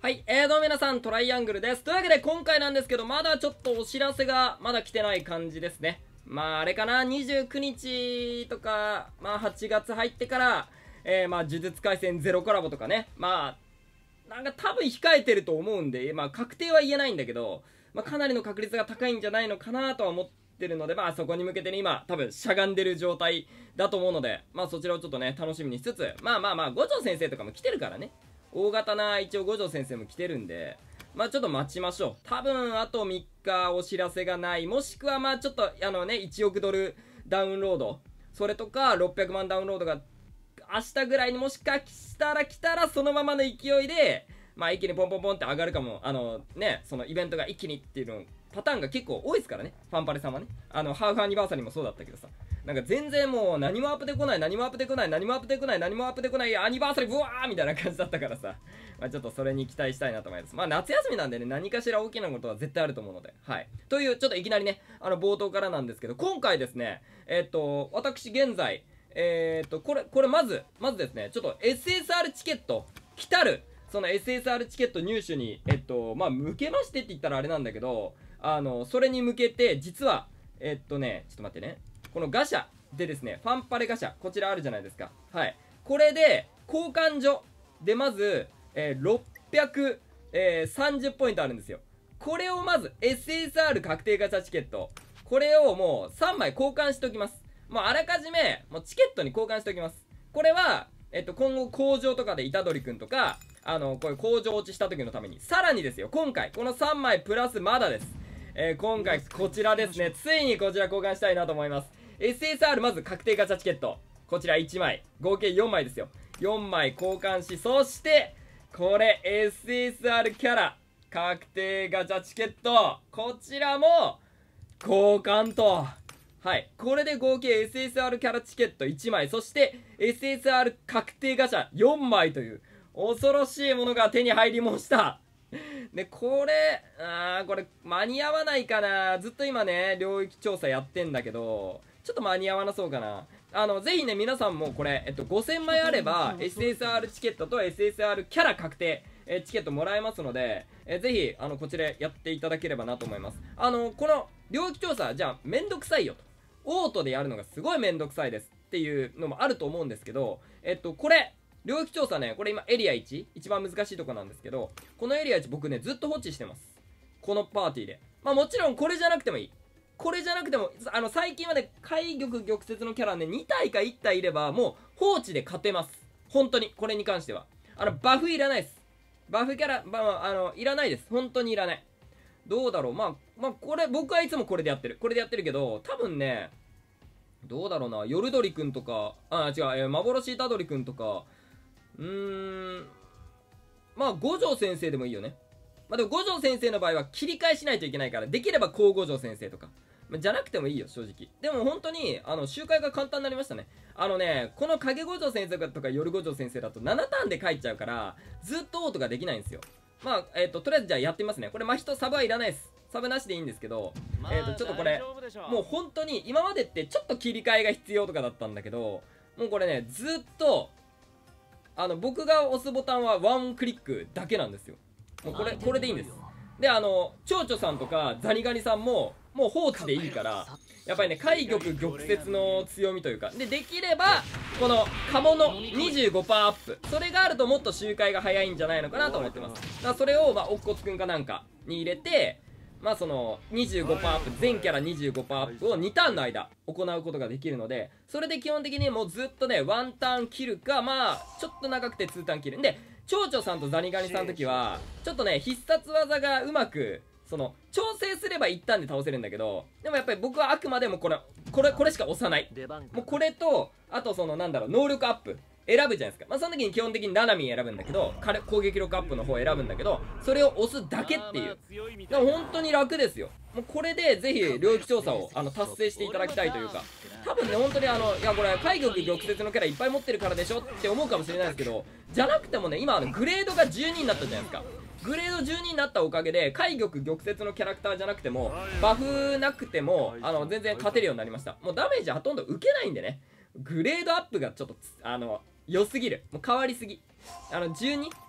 はい、どうも皆さん、トライアングルです。というわけで今回なんですけど、まだちょっとお知らせがまだ来てない感じですね。まああれかな、29日とか、まあ8月入ってから、まあ呪術廻戦ゼロコラボとかね、まあ、なんか多分控えてると思うんで、まあ確定は言えないんだけど、まあかなりの確率が高いんじゃないのかなとは思ってるので、まあそこに向けてね、今多分しゃがんでる状態だと思うので、まあそちらをちょっとね、楽しみにしつつ、まあ五条先生とかも来てるからね。大型な一応五条先生も来てるんで、まあちょっと待ちましょう。多分あと3日お知らせがない、もしくはまあちょっと1億ドルダウンロード、それとか600万ダウンロードが明日ぐらいにもしかしたら来たら、そのままの勢いでまあ一気にポンポンポンって上がるかも。そのイベントが一気にっていうのパターンが結構多いですからね、ファンパレさんはね。ハーフアニバーサリーもそうだったけどさ、なんか全然もう何もアップでこない、何もアップでこない、何もアップでこない、何もアップでこない、アニバーサリーブワーみたいな感じだったからさ、まあちょっとそれに期待したいなと思います。まあ夏休みなんでね、何かしら大きなことは絶対あると思うので、はい。という、ちょっといきなりね、冒頭からなんですけど、今回ですね、私現在、これまずですね、ちょっと SSR チケット、来たる、その SSR チケット入手に、まあ向けましてって言ったらあれなんだけど、それに向けて、実は、ちょっと待ってね。このガシャでですね、ファンパレガシャ、こちらあるじゃないですか。はい。これで、交換所でまず、630ポイントあるんですよ。これをまず、SSR 確定ガチャチケット。これをもう3枚交換しておきます。もうあらかじめ、もうチケットに交換しておきます。これは、今後工場とかで虎杖くんとか、こういう工場落ちした時のために、さらにですよ、今回、この3枚プラスまだです。今回こちらですね、ついにこちら交換したいなと思います。SSR まず確定ガチャチケット、こちら1枚、合計4枚ですよ。4枚交換し、そしてこれ SSR キャラ確定ガチャチケット、こちらも交換と。はい、これで合計 SSR キャラチケット1枚、そして SSR 確定ガチャ4枚という恐ろしいものが手に入りました。で、これ間に合わないかな。ずっと今ね、領域調査やってんだけど、ちょっと間に合わなそうかな。ぜひね、皆さんもこれ、5000枚あれば、SSR チケットと SSR キャラ確定、チケットもらえますので、ぜひ、こちらやっていただければなと思います。この、領域調査、じゃあ、めんどくさいよと。オートでやるのがすごいめんどくさいですっていうのもあると思うんですけど、これ、領域調査ね、これ今エリア1、一番難しいとこなんですけど、このエリア1僕ね、ずっと放置してます。このパーティーで。まあもちろんこれじゃなくてもいい。これじゃなくても、最近はね、海玉玉折のキャラね、2体か1体いれば、もう放置で勝てます。本当に、これに関しては。バフいらないです。バフキャラ、いらないです。本当にいらない。どうだろう。まあ、これ、僕はいつもこれでやってる。これでやってるけど、多分ね、どうだろうな、ヨルドリくんとか、違う、幻虎杖くんとか、まあ五条先生でもいいよね。まあでも五条先生の場合は切り替えしないといけないから、できれば高五条先生とか、じゃなくてもいいよ正直。でも本当に周回が簡単になりましたね。この影五条先生とか夜五条先生だと7ターンで帰っちゃうから、ずっとオートができないんですよ。まあとりあえずじゃあやってみますね。これ真人サブはいらないです。サブなしでいいんですけど、ちょっとこれもう本当に今までってちょっと切り替えが必要とかだったんだけど、もうこれね、ずっと僕が押すボタンはワンクリックだけなんですよ。もうこれでいいんです。で、蝶々さんとかザニガニさんももう放置でいいから、やっぱりね、海玉玉折の強みというか、できればこのカモの 25% アップ、それがあるともっと周回が早いんじゃないのかなと思ってます。だからそれを乙骨くんかなんかに入れて、まあその 25% アップ、全キャラ 25% アップを2ターンの間行うことができるので、それで基本的にもうずっとね、ワンターン切るか、まあちょっと長くて2ターン切るんで、蝶々さんとザニガニさんの時はちょっとね、必殺技がうまく調整すれば一旦で倒せるんだけど、でもやっぱり僕はあくまでもこれしか押さない。もうこれと、あと能力アップ選ぶじゃないですか。まあその時に基本的にナナミン選ぶんだけど、攻撃力アップの方を選ぶんだけど、それを押すだけっていう。でも本当に楽ですよ。もうこれでぜひ領域調査を達成していただきたいというか、多分ね、本当にいやこれ海玉玉折のキャラいっぱい持ってるからでしょって思うかもしれないですけど、じゃなくてもね、今グレードが12になったじゃないですか。グレード12になったおかげで海玉玉折のキャラクターじゃなくてもバフなくても全然勝てるようになりました。もうダメージほとんど受けないんでね、グレードアップがちょっと良すぎる。もう変わりすぎ。12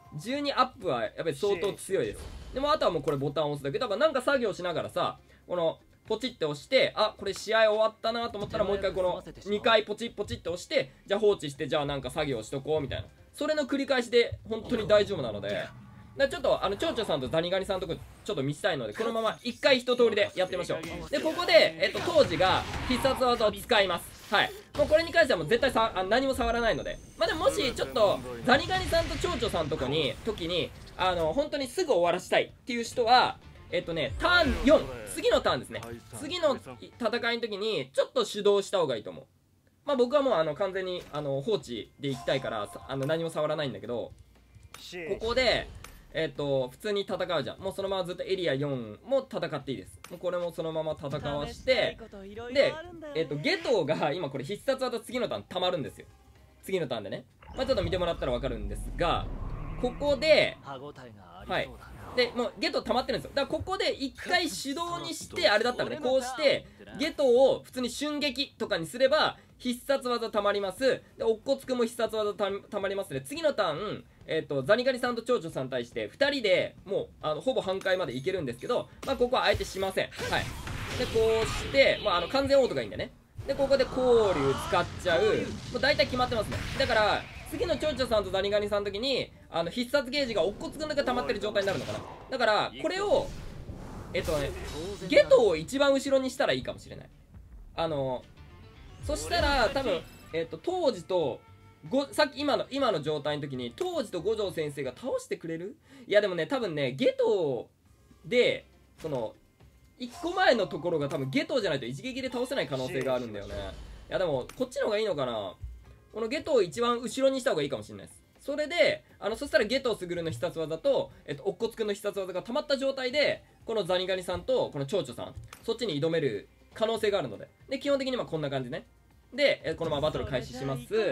12アップはやっぱり相当強いです。でもあとはもうこれボタンを押すだけ。だからなんか作業しながらさ、このポチって押して、あ、これ試合終わったなと思ったらもう一回この2回ポチッポチって押して、じゃあ放置して、じゃあなんか作業しとこうみたいな、それの繰り返しで本当に大丈夫なので、ちょっと蝶々さんとザニガニさんのとこちょっと見せたいので、このまま1回一通りでやってみましょう。でここで、当時が必殺技を使います。はい、もうこれに関してはもう絶対何も触らないので、まあでももしちょっとザニガニさんと蝶々さんの時に本当にすぐ終わらしたいっていう人はターン4、次のターンですね。次の戦いの時にちょっと手動した方がいいと思う。まあ僕はもう完全に放置でいきたいから何も触らないんだけど、ここで普通に戦うじゃん。もうそのままずっとエリア4も戦っていいです。もうこれもそのまま戦わして、でゲトが今これ必殺技次のターン溜まるんですよ。次のターンでね、まあちょっと見てもらったら分かるんですが、ここではいでもうゲト溜まってるんですよ。だからここで一回手動にして、あれだったらね、こうしてゲトを普通に瞬撃とかにすれば必殺技溜まります。でおっこつくも必殺技溜まりますね。次のターンザニガニさんと蝶々さんに対して2人でもうほぼ半壊までいけるんですけど、まあここはあえてしません。はい。でこうして、まあ完全オートがいいんでね。でここで交流使っちゃう。もう大体決まってますね。だから次の蝶々さんとザニガニさんの時に必殺ゲージがおっこつくんだけ溜まってる状態になるのかな。だからこれをゲトを一番後ろにしたらいいかもしれない。そしたら多分当時とさっき今の状態の時に当時と五条先生が倒してくれる。いやでもね、多分ねゲトでその1個前のところが多分ゲトじゃないと一撃で倒せない可能性があるんだよね。いやでもこっちの方がいいのかな。このゲトを一番後ろにした方がいいかもしれないです。それでそしたらゲトをすぐるの必殺技とおっこつくんの必殺技が溜まった状態で、このザニガニさんとこの蝶々さん、そっちに挑める可能性があるので、で基本的にはこんな感じね。でこのままバトル開始します。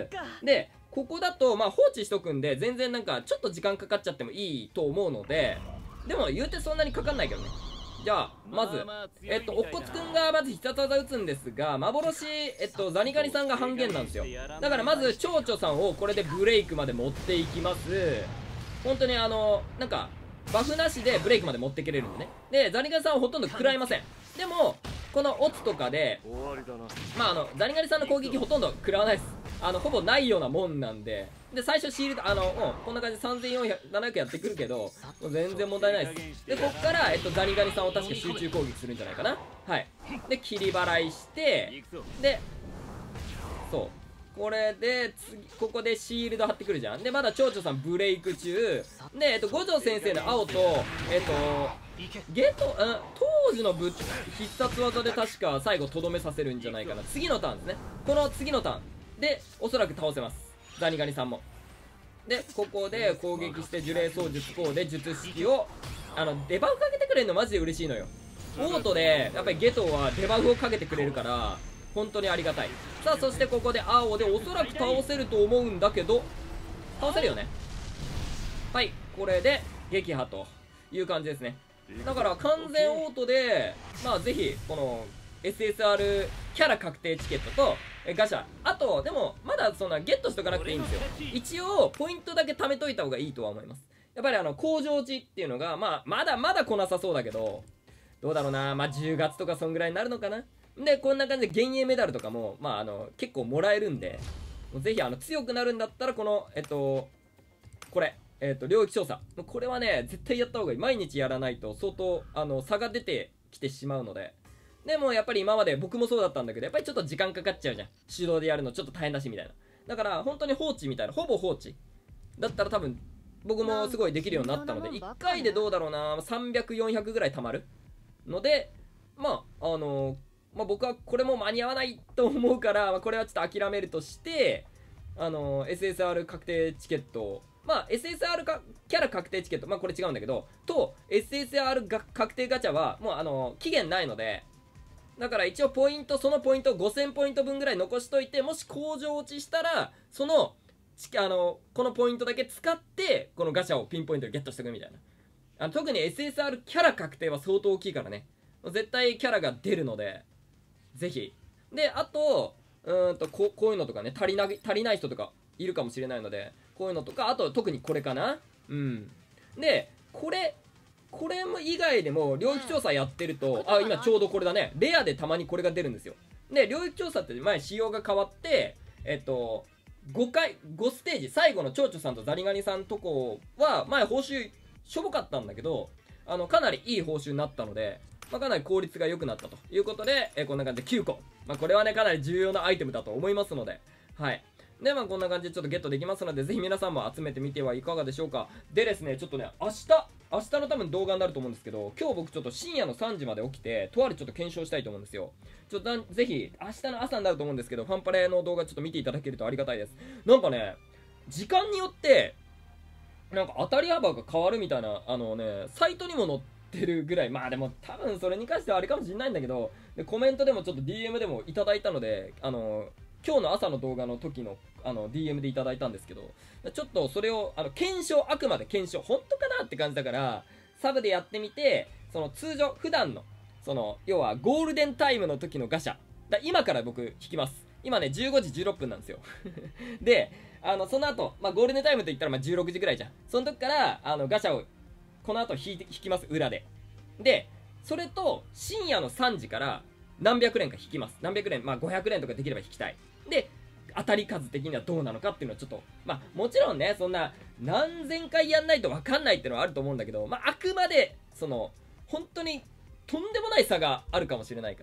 でここだとまあ放置しとくんで全然なんかちょっと時間かかっちゃってもいいと思うので、でも言うてそんなにかかんないけどね。じゃあまずおっこつくんがまず必殺技打つんですが、幻ザニガニさんが半減なんですよ。だからまず蝶々さんをこれでブレイクまで持っていきます。本当になんかバフなしでブレイクまで持ってけれるんでね。でザニガニさんはほとんど食らいません。でもこのオツとかでまあザニガニさんの攻撃ほとんど食らわないです。ほぼないようなもんなんで、で最初シールドこんな感じで3400、700やってくるけどもう全然問題ないです。でこっからザニガニさんを確か集中攻撃するんじゃないかな。はい。で切り払いして、でそうこれでここでシールド貼ってくるじゃん。でまだ蝶々さんブレイク中で五条先生の青とゲト当時の必殺技で確か最後とどめさせるんじゃないかな。次のターンですね。この次のターンでおそらく倒せます、ザニガニさんも。でここで攻撃して呪霊操術こうで術式をデバフかけてくれるのマジで嬉しいのよ。オートでやっぱりゲトはデバフをかけてくれるから本当にありがたい。さあそしてここで青でおそらく倒せると思うんだけど、倒せるよね。はい、これで撃破という感じですね。だから完全オートでまあぜひこの SSR キャラ確定チケットとガシャ、あとでもまだそんなゲットしとかなくていいんですよ。一応ポイントだけ貯めといた方がいいとは思います。やっぱり工場地っていうのがまだ来なさそうだけど、どうだろうな、まあ10月とかそんぐらいになるのかな。でこんな感じで幻影メダルとかもまあ結構もらえるんで、ぜひ強くなるんだったらこのこれ領域調査、これはね絶対やった方がいい。毎日やらないと相当差が出てきてしまうので。でもやっぱり今まで僕もそうだったんだけど、やっぱりちょっと時間かかっちゃうじゃん、手動でやるのちょっと大変だしみたいな。だから本当に放置みたいな、ほぼ放置だったら多分僕もすごいできるようになったので、1回でどうだろうな300、400ぐらい貯まるので、まあ僕はこれも間に合わないと思うから、これはちょっと諦めるとして、SSR 確定チケット、SSR キャラ確定チケット、これ違うんだけどと SSR 確定ガチャはもう期限ないので、だから一応そのポイントを5000ポイント分ぐらい残しといて、もし工場落ちしたらこのポイントだけ使ってこのガチャをピンポイントでゲットしていくみたいな。特に SSR キャラ確定は相当大きいからね、絶対キャラが出るのでぜひ。であとこういうのとかね、足りない人とかいるかもしれないので、こういうのとか、あと特にこれかな、 うん。で、これも以外でも領域調査やってると、あ、今ちょうどこれだね。レアでたまにこれが出るんですよ。で、領域調査って前仕様が変わって、5ステージ、最後の蝶々さんとザリガニさんとこは、前報酬しょぼかったんだけど、かなりいい報酬になったので、まあ、かなり効率が良くなったということで、こんな感じで9個。まあ、これはね、かなり重要なアイテムだと思いますので、はい。で、まあ、こんな感じでちょっとゲットできますので、ぜひ皆さんも集めてみてはいかがでしょうか。でですね、ちょっとね、明日の多分動画になると思うんですけど、今日僕ちょっと深夜の3時まで起きて、とあるちょっと検証したいと思うんですよ。ちょっとぜひ、明日の朝になると思うんですけど、ファンパレの動画ちょっと見ていただけるとありがたいです。なんかね、時間によって、なんか当たり幅が変わるみたいな、サイトにも載ってるぐらい、まあでも多分それに関してはあれかもしれないんだけど、でコメントでもちょっと DM でもいただいたので、今日の朝の動画の時のDM でいただいたんですけど、ちょっとそれを検証、あくまで検証、本当かなって感じだから、サブでやってみて、その通常、普段の、要はゴールデンタイムの時のガシャ、今から僕引きます。今ね、15時16分なんですよ。で、その後、まあ、ゴールデンタイムといったらまあ16時ぐらいじゃん。その時から、ガシャを、この後引きます、裏で。で、それと、深夜の3時から何百連か引きます。何百連、まあ500連とかできれば引きたい。で、当たり数的にはどうなのかっていうのはちょっと、まあもちろんね、そんな何千回やんないと分かんないっていうのはあると思うんだけど、まああくまで、本当にとんでもない差があるかもしれないから。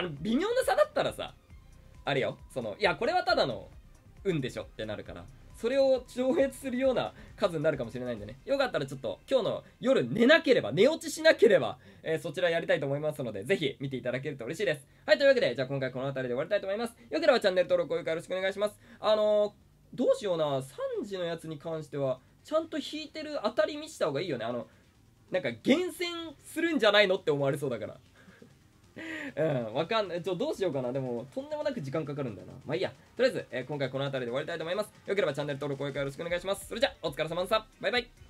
微妙な差だったらさ、あれよ、いや、これはただの運でしょってなるから、それを超越するような数になるかもしれないんでね。よかったらちょっと今日の夜寝落ちしなければ、そちらやりたいと思いますので、ぜひ見ていただけると嬉しいです。はい、というわけで、じゃあ今回この辺りで終わりたいと思います。よければチャンネル登録、高評価よろしくお願いします。どうしような、3時のやつに関しては、ちゃんと引いてる当たり見した方がいいよね。なんか厳選するんじゃないのって思われそうだから。うん、わかんない。どうしようかな。でも、とんでもなく時間かかるんだよな。まあいいや。とりあえず、今回この辺りで終わりたいと思います。よければチャンネル登録、高評価よろしくお願いします。それじゃ、お疲れ様でした。バイバイ。